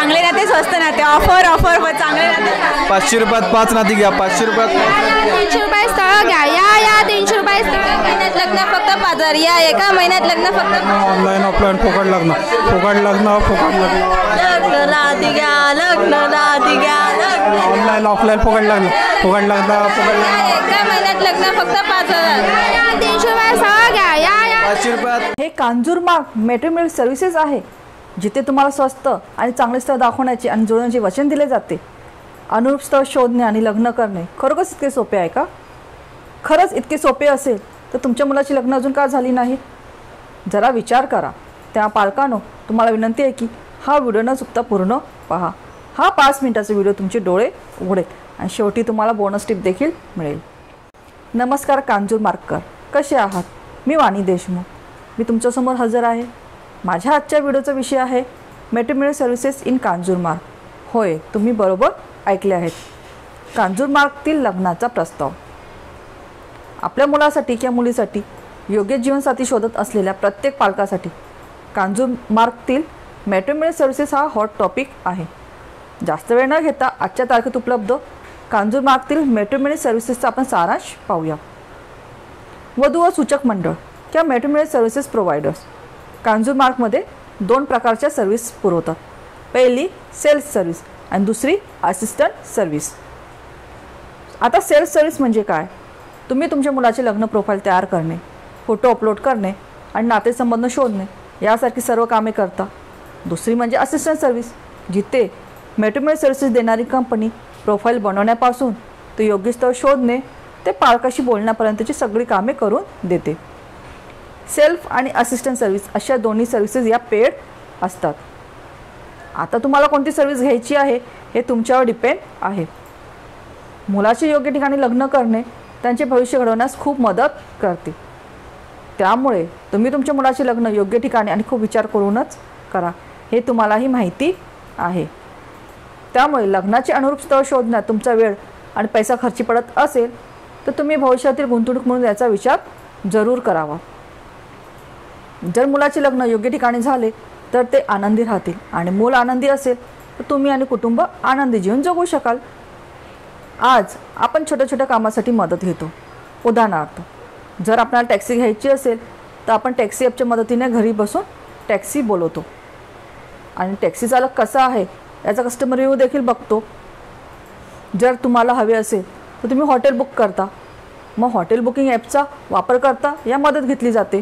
चांगले नाते स्वस्त नाते ऑफर चांगले नाते 500 रुपयात 5 नाती घ्या. 500 रुपयात 300 रुपये स्थळ घ्या. या 300 रुपये स्थळ. महिन्यात लग्न फक्त 5000. या एका महिन्यात लग्न फक्त ऑनलाईन ऑफलाईन फुकट लग्न राधी घ्या. ऑनलाईन ऑफलाईन फुकट लग्न एका महिन्यात लग्न फक्त 5000. 300 रुपये स्थळ घ्या. या 500 रुपयात हे कांजूरमार्ग मॅट्रिमोनियल सर्व्हिसेस आहे, जिथे तुम्हाला स्वस्त आणि चांगले स्थळ दाखवण्याचे आणि जोडण्याचे वचन दिले जाते. अनुरूप स्थळ शोधणे आणि लग्न करणे खरोखरच इतके सोपे आहे का? खरंच इतके सोपे असेल तर तुमच्या मुलाची लग्न अजून का झाली नाही? जरा विचार करा. त्या पालकांनो, तुम्हाला विनंती आहे की हा व्हिडिओ न चुकता पूर्ण पहा. हा 5 मिनिटाचा व्हिडिओ तुमचे डोळे उघडेल आणि शेवटी तुम्हाला बोनस टिप देखील मिळेल. नमस्कार कांजूरमार्गकर, कसे आहात? मी वाणी देशमुख. मी तुमच्यासमोर हजर आहे. माझ्या आजच्या व्हिडिओचा विषय आहे मॅट्रिमोनियल सर्व्हिसेस इन कांजूरमार्ग. होय, तुम्ही बरोबर ऐकले आहेत. कांजूरमार्गतील लग्नाचा प्रस्ताव. आपल्या मुलासाठी किंवा मुलीसाठी योग्य जीवनसाथी शोधत असलेल्या प्रत्येक पालकासाठी कांजूरमार्गतील मॅट्रिमोनियल सर्व्हिसेस हा हॉट टॉपिक आहे. जास्त वेळ न घेता आजच्या तारखेत उपलब्ध कांजूरमार्गतील मॅट्रिमोनियल सर्व्हिसेसचा आपण सारांश पाहूया. वधू व सूचक मंडळ किंवा मॅट्रिमोनियल सर्व्हिसेस प्रोव्हायडर्स कांजूरमार्गमध्ये 2 प्रकारच्या सर्व्हिस पुरवतात. पहिली सेल्स सर्व्हिस आणि दुसरी असिस्टंट सर्व्हिस. आता सेल्स सर्व्हिस म्हणजे काय? तुम्ही तुमच्या मुलाचे लग्न प्रोफाईल तयार करणे, फोटो अपलोड करणे आणि नातेसंबंध शोधणे यासारखी सर्व कामे करता. दुसरी म्हणजे असिस्टंट सर्व्हिस, जिथे मॅट्रिमोनियल सर्व्हिसेस देणारी कंपनी प्रोफाईल बनवण्यापासून ते योग्य स्थळ शोधणे ते पालकाशी बोलण्यापर्यंतची सगळी कामे करून देते. सेल्फ आणि असिस्टंट सर्व्हिस अशा दोन्ही सर्व्हिसेस या पेड असतात. आता तुम्हाला कोणती सर्व्हिस घ्यायची आहे हे तुमच्यावर डिपेंड आहे. मुलाचे योग्य ठिकाणी लग्न करणे त्यांचे भविष्य घडवण्यास खूप मदत करते. त्यामुळे तुम्ही तुमच्या मुलाचे लग्न योग्य ठिकाणी आणि खूप विचार करूनच करा, हे तुम्हालाही माहिती आहे. त्यामुळे लग्नाचे अनुरूप स्थळ शोधण्यात तुमचा वेळ आणि पैसा खर्ची पडत असेल तर तुम्ही भविष्यातील गुंतवणूक म्हणून याचा विचार जरूर करावा. जर मुलाचे लग्न योग्य ठिकाणी झाले तर ते आनंदी राहतील आणि मूल आनंदी असेल तर तुम्ही आणि कुटुंब आनंदी जीवन जगू शकाल. आज आपण छोट्या छोट्या कामासाठी मदत घेतो. उदाहरणार्थ, जर आपल्याला टॅक्सी घ्यायची असेल तर आपण टॅक्सी ॲपच्या मदतीने घरी बसून टॅक्सी बोलवतो आणि टॅक्सी चालक कसा आहे याचा कस्टमर रिव्ह्यू देखील बघतो. जर तुम्हाला हवे असेल तर तुम्ही हॉटेल बुक करता, मग हॉटेल बुकिंग ॲपचा वापर करता या मदत घेतली जाते.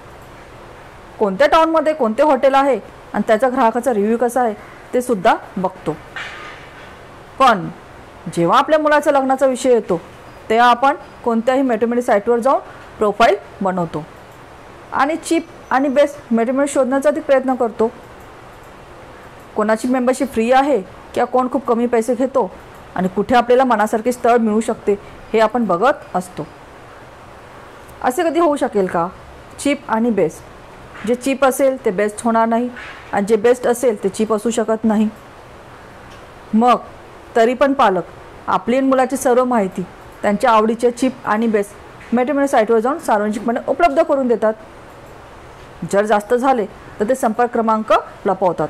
कोणत्या टाउनमध्ये कोणते हॉटेल आहे आणि त्याचा ग्राहकाचा रिव्ह्यू कसा आहे ते सुद्धा बघतो. पण जेव्हा आपल्या मुलाच्या लग्नाचा विषय येतो तेव्हा आपण कोणत्याही मॅट्रिमोनियल साईटवर जाऊन प्रोफाईल बनवतो आणि चीप आणि बेस्ट मॅट्रिमोनियल शोधण्याचा अधिक प्रयत्न करतो. कोणाची मेंबरशिप फ्री आहे किंवा कोण खूप कमी पैसे घेतो आणि कुठे आपल्याला मनासारखे स्थळ मिळू शकते हे आपण बघत असतो. असे कधी होऊ शकेल का? चीप आणि बेस्ट. जे चीप असेल ते बेस्ट होणार नाही आणि जे बेस्ट असेल ते चीप असू शकत नाही. मग तरी पण पालक आपली मुलाची सर्व माहिती त्यांच्या आवडीचे चीप आणि बेस्ट मॅट्रिमोनियल साईटवर जाऊन सार्वजनिकपणे उपलब्ध करून देतात. जर जास्त झाले तर ते संपर्क क्रमांक लपवतात.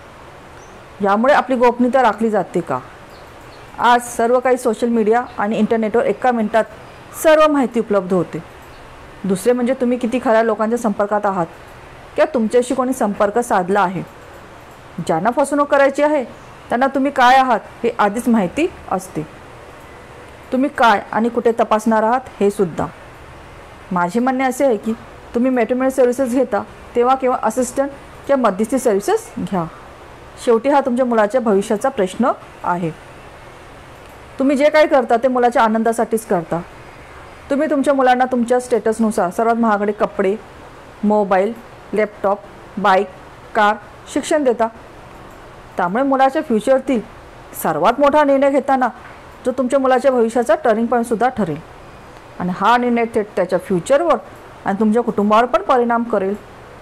यामुळे आपली गोपनीयता राखली जाते का? आज सर्व काही सोशल मीडिया आणि इंटरनेटवर एका मिनिटात सर्व माहिती उपलब्ध होते. दुसरे म्हणजे तुम्ही किती खऱ्या लोकांच्या संपर्कात आहात किंवा तुमच्याशी कोणी संपर्क साधला आहे. ज्यांना फसवणूक करायची आहे त्यांना तुम्ही काय आहात हे आधीच माहिती असते. तुम्ही काय आणि कुठे तपासणार आहात हे सुद्धा. माझे म्हणणे असे आहे की तुम्ही मॅट्रिमोनियल सर्व्हिसेस घेता तेव्हा किंवा असिस्टंट किंवा मध्यस्थी सर्व्हिसेस घ्या. शेवटी हा तुमच्या मुलाच्या भविष्याचा प्रश्न आहे. तुम्ही जे काही करता ते मुलाच्या आनंदासाठीच करता. तुम्ही तुमच्या मुलांना तुमच्या स्टेटसनुसार सर्वात महागडे कपडे, मोबाईल, लॅपटॉप, बाईक, कार, शिक्षण देता. त्यामुळे मुलाच्या फ्युचरतील सर्वात मोठा निर्णय घेताना जो तुमच्या मुलाच्या भविष्याचा टर्निंग पॉईंटसुद्धा ठरेल आणि हा निर्णय थेट त्याच्या फ्युचरवर आणि तुमच्या कुटुंबावर पण परिणाम करेल.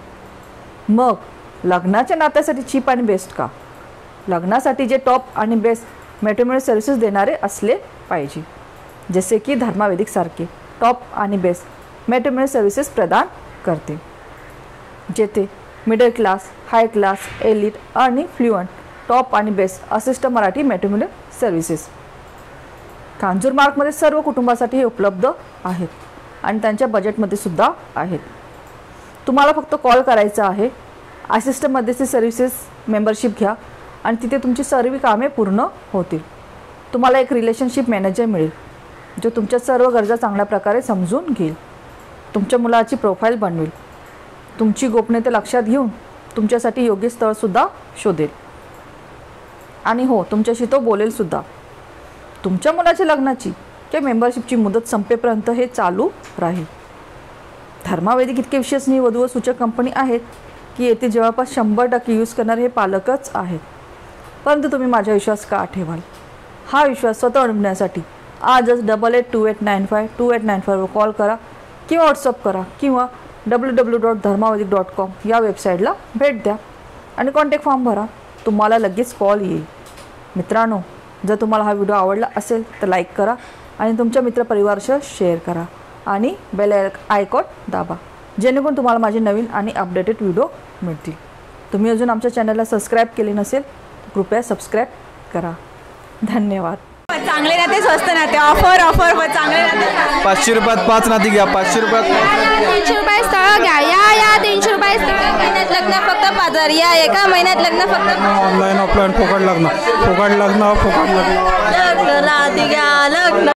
मग लग्नाच्या नात्यासाठी चीप आणि बेस्ट का? लग्नासाठी जे टॉप आणि बेस्ट मॅट्रिमोनियल सर्व्हिसेस देणारे असले पाहिजे, जसे की धर्मावेदिक सारखे टॉप आणि बेस्ट मॅट्रिमोनियल सर्व्हिसेस प्रदान करते, जेथे middle class, high class, elite आणि फ्लुएंट टॉप आणि best assist Marathi matrimonial services. कांजूरमार्गमध्ये सर्व कुटुंबासाठी हे उपलब्ध आहेत आणि त्यांच्या बजेटमध्ये सुद्धा आहेत. तुम्हाला फक्त कॉल करायचा आहे. असिस्टमध्येचे सर्व्हिसेस मेंबरशिप घ्या आणि तिथे तुमची सर्व कामे पूर्ण होतील. तुम्हाला एक रिलेशनशिप मॅनेजर मिळेल जो तुमच्या सर्व गरजा चांगल्या प्रकारे समजून घेईल, तुमच्या मुलाची प्रोफाईल बनवेल, तुमची गोपनीयता लक्षात घेऊन तुमच्यासाठी योग्य स्थळसुद्धा शोधेल आणि हो, तुमच्याशी तो बोलेलसुद्धा. तुमच्या मुलाच्या लग्नाची किंवा मेंबरशिपची मुदत संपेपर्यंत हे चालू राहील. धर्मावैदिक इतके विश्वसनीय वधू व सूचक कंपनी आहेत की येथे जवळपास 100% यूज करणारे हे पालकच आहेत. परंतु तुम्ही माझा विश्वास का ठेवाल? हा विश्वास स्वतः अनुभवण्यासाठी आजच 8828952895 वर कॉल करा किंवा व्हॉट्सअप करा किंवा www.dharmavedic.com या वेबसाईटला भेट द्या आणि कॉन्टॅक्ट फॉर्म भरा. तुम्हाला लगेच कॉल येईल. मित्रांनो, जर तुम्हाला हा व्हिडिओ आवडला असेल तर लाईक करा आणि तुमच्या मित्रपरिवारासह शेअर करा आणि बेल आयकॉन दाबा जेणेकरून तुम्हाला माझे नवीन आणि अपडेटेड व्हिडिओ मिळतील. तुम्ही अजून आमच्या चॅनलला सबस्क्राईब केले नसेल तर कृपया सबस्क्राईब करा. धन्यवाद. चांगले नाते स्वस्त नाते ऑफर ऑफर चांगले नाते 500 रुपयात 5 नाती घ्या. 500 रुपयात 300 रुपये स्थळ घ्या. या 300 रुपये स्थळ. महिन्यात लग्न फक्त 5000. या एका महिन्यात लग्न फक्त ऑनलाईन ऑफलाईन फुकट लग्न फुकट लग्न फुकट लग्न लग्न राहते घ्या लग्न